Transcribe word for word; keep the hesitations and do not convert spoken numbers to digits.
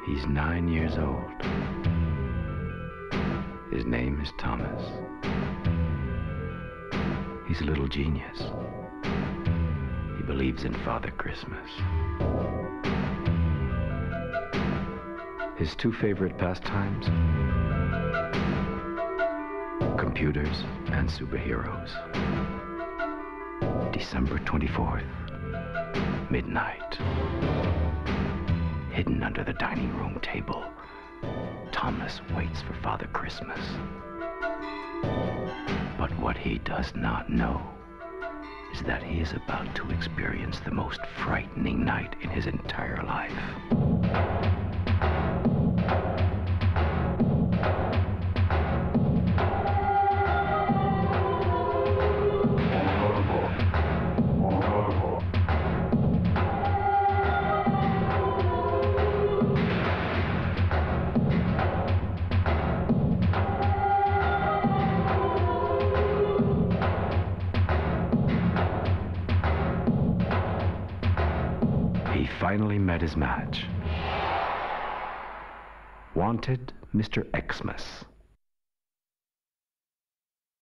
He's nine years old. His name is Thomas. He's a little genius. He believes in Father Christmas. His two favorite pastimes? Computers and superheroes. December twenty-fourth, midnight. Hidden under the dining room table, Thomas waits for Father Christmas. But what he does not know is that he is about to experience the most frightening night in his entire life. Finally met his match. Wanted, Mister Xmas.